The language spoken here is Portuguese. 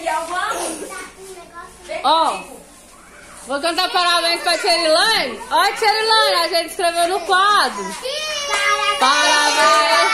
Ó, vou cantar parabéns pra Tcherilane. Ó, Tcherilane, a gente escreveu no quadro. Parabéns